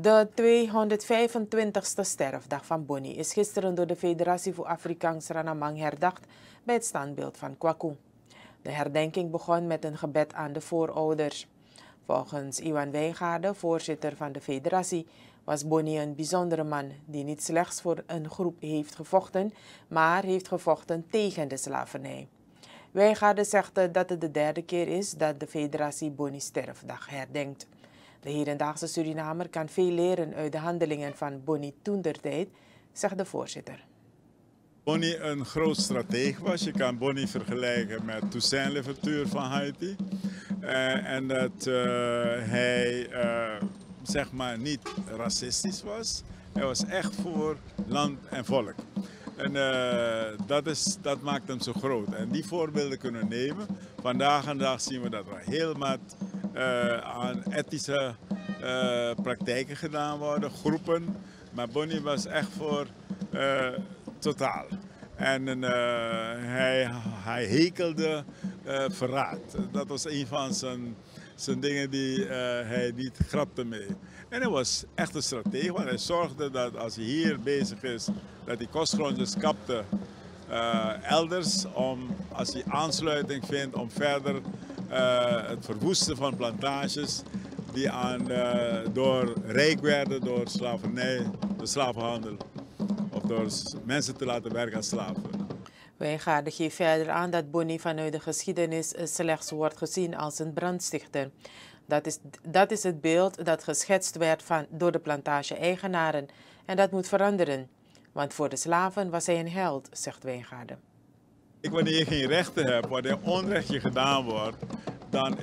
De 225ste sterfdag van Boni is gisteren door de Federatie voor Afrikaans Ranamang herdacht bij het standbeeld van Kwaku. De herdenking begon met een gebed aan de voorouders. Volgens Iwan Wijngaarden, voorzitter van de federatie, was Boni een bijzondere man die niet slechts voor een groep heeft gevochten, maar heeft gevochten tegen de slavernij. Wijngaarden zegt dat het de derde keer is dat de federatie Boni's sterfdag herdenkt. De hedendaagse Surinamer kan veel leren uit de handelingen van Boni toentertijd, zegt de voorzitter. Boni een groot strateeg was. Je kan Boni vergelijken met Toussaint Louverture van Haiti. En dat hij zeg maar niet racistisch was. Hij was echt voor land en volk. En dat maakt hem zo groot. En die voorbeelden kunnen we nemen. Vandaag de dag zien we dat er heel wat aan ethische praktijken gedaan worden, groepen. Maar Boni was echt voor totaal. En hij hekelde verraad. Dat was een van zijn dingen die hij niet grapte mee. En hij was echt een stratege, want hij zorgde dat als hij hier bezig is, dat hij kostgrondjes kapte elders, als hij aansluiting vindt om verder het verwoesten van plantages die door rijk werden door slavernij, de slavenhandel, of door mensen te laten werken als slaven. Wijngaarden geeft verder aan dat Boni vanuit de geschiedenis slechts wordt gezien als een brandstichter. Dat is het beeld dat geschetst werd door de plantage-eigenaren en dat moet veranderen. Want voor de slaven was hij een held, zegt Wijngaarden. Wanneer je geen rechten hebt, wanneer onrecht je gedaan wordt, dan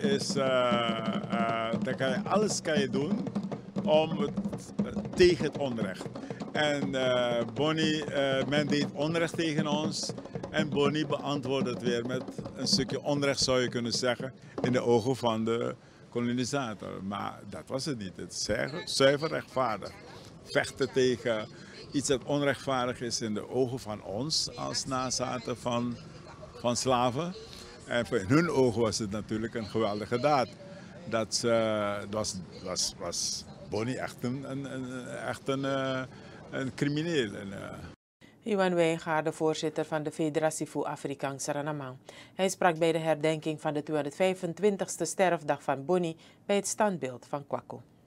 kan je alles doen tegen het onrecht. En Boni, men deed onrecht tegen ons en Boni beantwoordde het weer met een stukje onrecht, zou je kunnen zeggen, in de ogen van de kolonisator. Maar dat was het niet. Het is zuiver rechtvaardig. Vechten tegen iets dat onrechtvaardig is in de ogen van ons als nazaten van slaven. En in hun ogen was het natuurlijk een geweldige daad. Dat was Boni echt een crimineel. Iwan Wijngaarden, voorzitter van de Federatie voor Afrikaans Ranamang. Hij sprak bij de herdenking van de 225ste sterfdag van Boni bij het standbeeld van Kwaku.